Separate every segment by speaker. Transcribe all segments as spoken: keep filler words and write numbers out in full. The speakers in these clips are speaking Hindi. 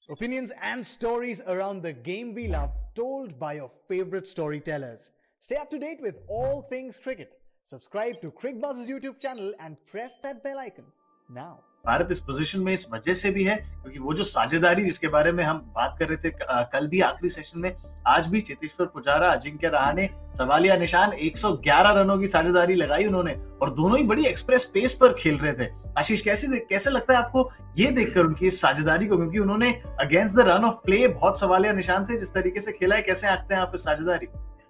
Speaker 1: Opinions and stories around the game we love, told by your favorite storytellers. Stay up to date with all things cricket. Subscribe to Cricbuzz's YouTube channel and press that bell icon now.
Speaker 2: Bharat इस पोजीशन में इस वजह से भी है क्योंकि वो जो साझेदारी जिसके बारे में हम बात कर रहे थे कल भी आखिरी सेशन में, आज भी चेतेश्वर पुजारा अजिंक्य रहाणे सवालिया निशान एक सौ ग्यारह रनों की साझेदारी लगाई उन्होंने और दोनों ही बड़ी एक्सप्रेस पेस पर खेल रहे थे। आशीष, कैसे कैसे लगता है आपको ये देखकर उनकी इस साझेदारी को, क्योंकि उन्होंने against the run of play बहुत सवालिया निशान थे जिस तरीके से खेला है, कैसे आंकते हैं आप इस साझेदारी?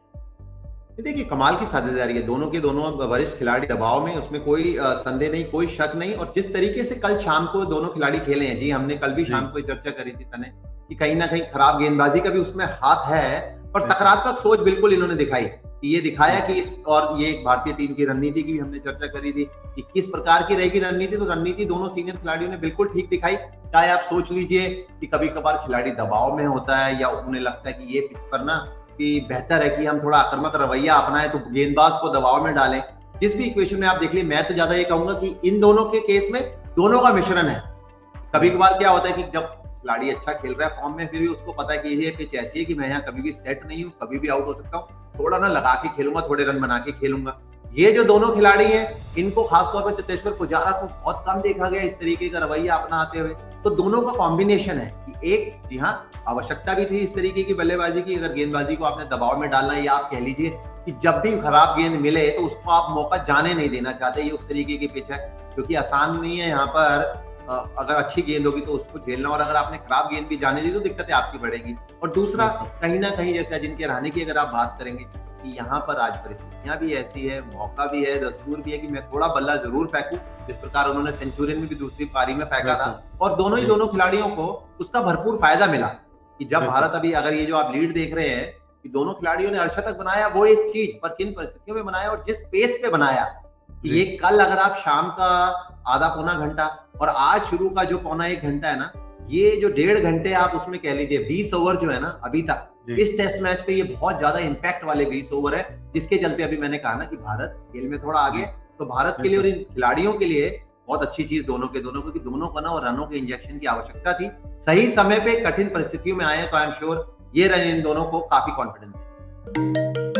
Speaker 3: देखिए, कमाल की साझेदारी है, दोनों के दोनों वरिष्ठ खिलाड़ी दबाव में, उसमें कोई संदेह नहीं, कोई शक नहीं। और जिस तरीके से कल शाम को दोनों खिलाड़ी खेले हैं, जी हमने कल भी शाम को चर्चा करी थी तने कि कहीं ना कहीं खराब गेंदबाजी का भी उसमें हाथ है, पर सकारात्मक सोच बिल्कुल इन्होंने दिखाई कि ये दिखाया कि इस, और ये भारतीय टीम की रणनीति की भी हमने चर्चा करी थी कि किस प्रकार की रहेगी रणनीति। तो रणनीति दोनों सीनियर खिलाड़ियों ने बिल्कुल ठीक दिखाई। चाहे आप सोच लीजिए कि कभी कभार खिलाड़ी दबाव में होता है या उन्हें लगता है कि ये पिच पर ना कि बेहतर है कि हम थोड़ा आक्रामक रवैया अपनाएं, तो गेंदबाज को दबाव में डालें। जिस भी इक्वेशन में आप देख लीजिए, मैं तो ज्यादा ये कहूंगा कि इन दोनों के केस में दोनों का मिश्रण है। कभी कभार क्या होता है कि जब खिलाड़ी अच्छा खेल रहा है फॉर्म में, फिर भी उसको पता है कि ये पिच ऐसी है कि मैं यहाँ कभी भी सेट नहीं हूँ, कभी भी आउट हो सकता हूँ, थोड़ा ना लगा के खेलूंगा, थोड़े रन बना के खेलूंगा। ये जो दोनों खिलाड़ी हैं, इनको खासतौर पर चेतेश्वर पुजारा को बहुत कम देखा गया इस तरीके का रवैया अपनाते हुए। तो दोनों का कॉम्बिनेशन है कि एक, जी हाँ, आवश्यकता भी थी इस तरीके की बल्लेबाजी की, अगर गेंदबाजी को आपने दबाव में डालना है, या आप कह लीजिए कि जब भी खराब गेंद मिले तो उसको आप मौका जाने नहीं देना चाहते। ये उस तरीके की पिच है, क्योंकि आसान नहीं है यहाँ पर अगर अच्छी गेंद होगी तो उसको झेलना, और अगर आपने खराब गेंद भी जाने दी तो दिक्कतें आपकी बढ़ेंगी। और दूसरा, कहीं ना कहीं जैसे अजिंक्य रहाणे की अगर आप बात करेंगे कि यहाँ पर आज परिस्थितियां भी ऐसी है, मौका भी है, दस्तूर भी है कि मैं थोड़ा बल्ला जरूर फेंकूं, जिस प्रकार उन्होंने सेंचुरियन में भी दूसरी पारी में फेंका था। और दोनों ही दोनों खिलाड़ियों को उसका भरपूर फायदा मिला कि जब भारत अभी, अगर ये जो आप लीड देख रहे हैं कि दोनों खिलाड़ियों ने अर्धशतक बनाया, वो एक चीज, पर किन परिस्थितियों में बनाया और जिस पेस पे बनाया। ये कल अगर आप शाम का आधा पौना घंटा और आज शुरू का जो पौना एक घंटा है ना, ये जो डेढ़ घंटे आप उसमें कह लीजिए बीस ओवर जो है ना अभी तक इस टेस्ट मैच पे, ये बहुत ज्यादा इंपैक्ट वाले बीस ओवर है, जिसके चलते अभी मैंने कहा ना कि भारत खेल में थोड़ा आगे। तो भारत के लिए और इन खिलाड़ियों के लिए बहुत अच्छी चीज दोनों के दोनों, क्योंकि दोनों को ना और रनों के इंजेक्शन की आवश्यकता थी, सही समय पे कठिन परिस्थितियों में आए, तो आई एम श्योर ये रन इन दोनों को काफी कॉन्फिडेंस है।